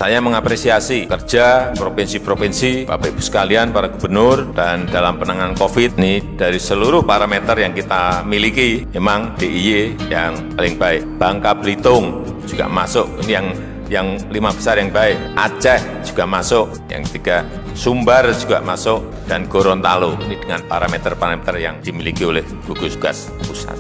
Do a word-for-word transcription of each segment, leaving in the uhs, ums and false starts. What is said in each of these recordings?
Saya mengapresiasi kerja provinsi-provinsi, Bapak Ibu sekalian, para gubernur, dan dalam penanganan COVID ini dari seluruh parameter yang kita miliki, memang D I Y yang paling baik. Bangka Belitung juga masuk, ini yang yang lima besar yang baik. Aceh juga masuk, yang tiga. Sumbar juga masuk, dan Gorontalo ini dengan parameter-parameter yang dimiliki oleh gugus tugas pusat.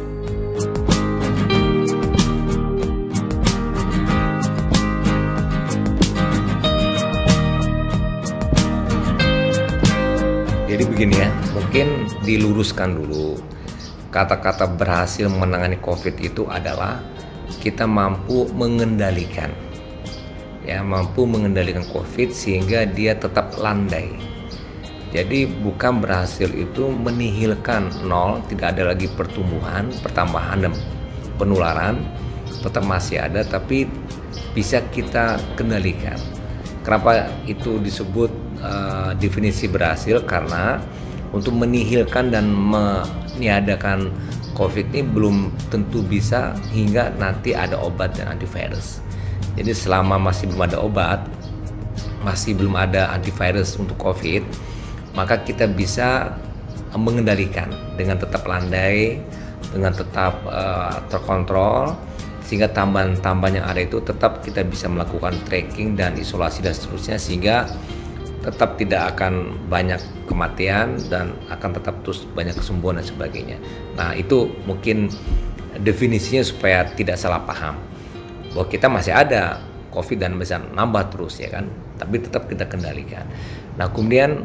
Jadi begini ya, mungkin diluruskan dulu. Kata-kata berhasil menangani COVID itu adalah kita mampu mengendalikan. Ya, mampu mengendalikan COVID sehingga dia tetap landai. Jadi bukan berhasil itu menihilkan nol, tidak ada lagi pertumbuhan, pertambahan dan penularan, tetap masih ada, tapi bisa kita kendalikan. Kenapa itu disebut uh, definisi berhasil? Karena untuk menihilkan dan meniadakan COVID ini belum tentu bisa hingga nanti ada obat dan antivirus. Jadi selama masih belum ada obat, masih belum ada antivirus untuk COVID, maka kita bisa mengendalikan dengan tetap landai, dengan tetap uh, terkontrol, sehingga tambahan-tambahan yang ada itu tetap kita bisa melakukan tracking dan isolasi dan seterusnya, sehingga tetap tidak akan banyak kematian dan akan tetap terus banyak kesembuhan dan sebagainya. Nah, itu mungkin definisinya supaya tidak salah paham bahwa kita masih ada COVID dan bisa nambah terus ya kan, tapi tetap kita kendalikan. Nah, kemudian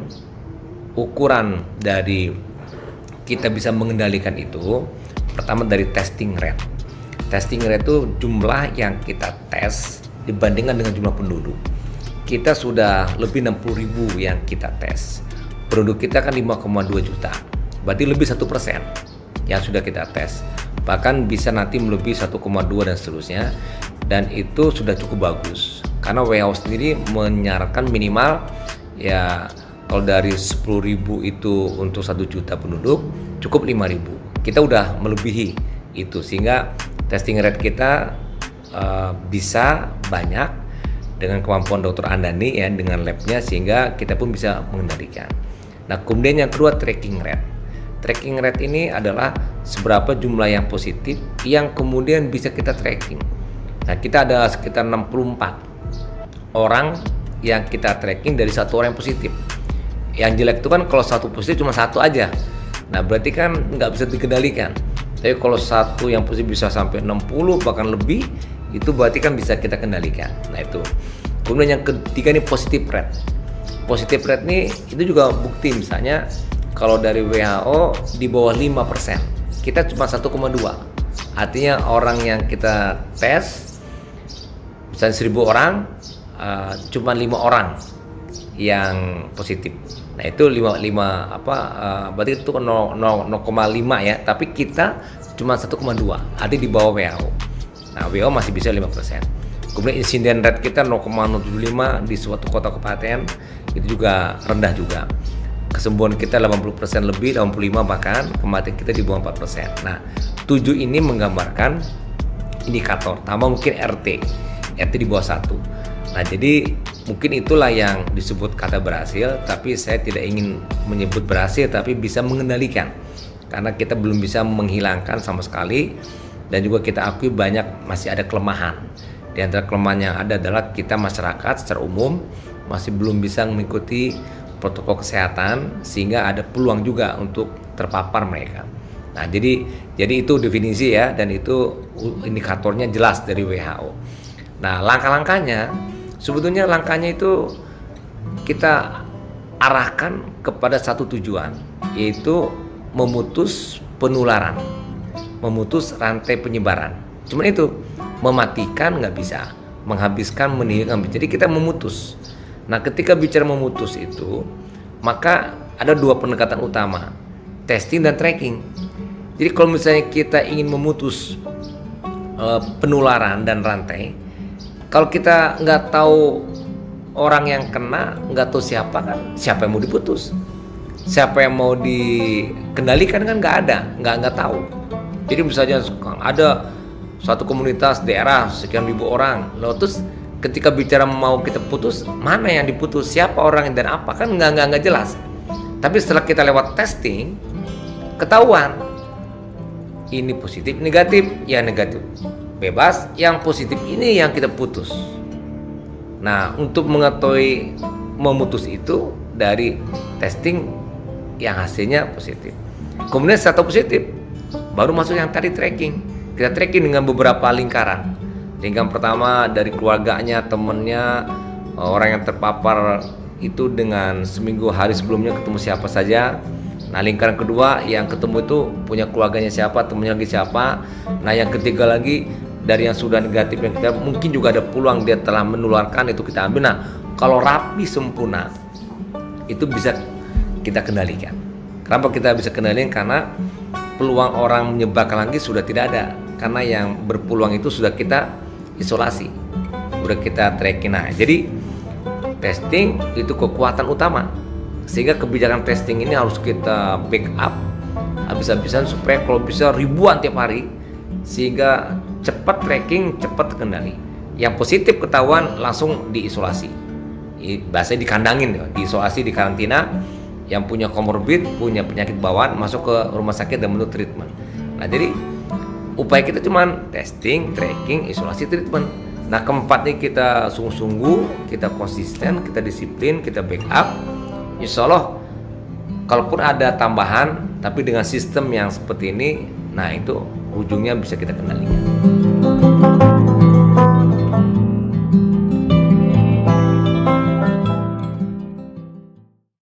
ukuran dari kita bisa mengendalikan itu pertama dari testing rate. Testing rate itu jumlah yang kita tes dibandingkan dengan jumlah penduduk. Kita sudah lebih enam puluh ribu yang kita tes. Penduduk kita kan lima koma dua juta. Berarti lebih satu persen yang sudah kita tes. Bahkan bisa nanti melebihi satu koma dua dan seterusnya. Dan itu sudah cukup bagus. Karena W H O sendiri menyarankan minimal ya kalau dari sepuluh ribu itu untuk satu juta penduduk cukup lima ribu. Kita udah melebihi itu, sehingga testing rate kita uh, bisa banyak dengan kemampuan dokter Andani ya, dengan labnya, sehingga kita pun bisa mengendalikan. Nah, kemudian yang kedua tracking rate. Tracking rate ini adalah seberapa jumlah yang positif yang kemudian bisa kita tracking. Nah, kita ada sekitar enam puluh empat orang yang kita tracking dari satu orang yang positif. Yang jelek itu kan kalau satu positif cuma satu aja. Nah, berarti kan nggak bisa dikendalikan. Tapi kalau satu yang positif bisa sampai enam puluh bahkan lebih, itu berarti kan bisa kita kendalikan. Nah, itu. Kemudian yang ketiga ini positive rate. Positive rate ini itu juga bukti, misalnya kalau dari W H O di bawah lima persen, kita cuma satu koma dua. Artinya orang yang kita tes misalnya seribu orang, uh, cuma lima orang yang positif. Nah, itu lima, lima apa uh, berarti itu nol koma lima ya, tapi kita cuma satu koma dua, artinya di bawah W H O. Nah, W H O masih bisa lima persen. Kemudian insiden rate kita nol koma nol tujuh lima di suatu kota kabupaten, itu juga rendah juga. Kesembuhan kita delapan puluh persen lebih, delapan puluh lima bahkan, kematian kita di bawah empat persen. Nah, tujuh ini menggambarkan indikator. Tambah mungkin R T. R T di bawah satu. Nah, jadi mungkin itulah yang disebut kata berhasil, tapi saya tidak ingin menyebut berhasil, tapi bisa mengendalikan. Karena kita belum bisa menghilangkan sama sekali, dan juga kita akui banyak masih ada kelemahan. Di antara kelemahan yang ada adalah kita masyarakat secara umum masih belum bisa mengikuti protokol kesehatan, sehingga ada peluang juga untuk terpapar mereka. Nah, jadi jadi itu definisi ya, dan itu indikatornya jelas dari W H O. Nah, langkah-langkahnya sebetulnya langkahnya itu kita arahkan kepada satu tujuan, yaitu memutus penularan, memutus rantai penyebaran. Cuman itu, mematikan nggak bisa, menghabiskan, menihilkan. Jadi kita memutus. Nah, ketika bicara memutus itu, maka ada dua pendekatan utama, testing dan tracking. Jadi kalau misalnya kita ingin memutus uh, penularan dan rantai, kalau kita nggak tahu orang yang kena, nggak tahu siapa kan, siapa yang mau diputus, siapa yang mau dikendalikan kan nggak ada, nggak nggak tahu. Jadi misalnya ada satu komunitas daerah sekian ribu orang, lalu terus ketika bicara mau kita putus, mana yang diputus, siapa orang dan apa, kan nggak nggak nggak jelas. Tapi setelah kita lewat testing, ketahuan ini positif, negatif, ya negatif bebas, yang positif ini yang kita putus. Nah, untuk mengetahui memutus itu dari testing yang hasilnya positif. Kemudian setelah positif, baru masuk yang tadi tracking. Kita tracking dengan beberapa lingkaran. Lingkaran pertama dari keluarganya, temennya, orang yang terpapar itu dengan seminggu hari sebelumnya ketemu siapa saja. Nah, lingkaran kedua yang ketemu itu punya keluarganya siapa, temennya lagi siapa. Nah, yang ketiga lagi dari yang sudah negatif, yang kita mungkin juga ada peluang dia telah menularkan, itu kita ambil. Nah, kalau rapi sempurna itu bisa kita kendalikan. Kenapa kita bisa kendalikan? Karena peluang orang menyebarkan lagi sudah tidak ada, karena yang berpeluang itu sudah kita isolasi, sudah kita tracking. Nah, jadi testing itu kekuatan utama, sehingga kebijakan testing ini harus kita backup habis-habisan supaya kalau bisa ribuan tiap hari, sehingga cepat tracking, cepat terkendali. Yang positif ketahuan langsung diisolasi, bahasanya dikandangin, diisolasi, di karantina. Yang punya komorbid, punya penyakit bawaan masuk ke rumah sakit dan menurut treatment. Nah, jadi upaya kita cuman testing, tracking, isolasi, treatment. Nah, keempat ini kita sungguh-sungguh, kita konsisten, kita disiplin, kita backup. Insya Allah, kalaupun ada tambahan, tapi dengan sistem yang seperti ini, nah itu ujungnya bisa kita kendalikan.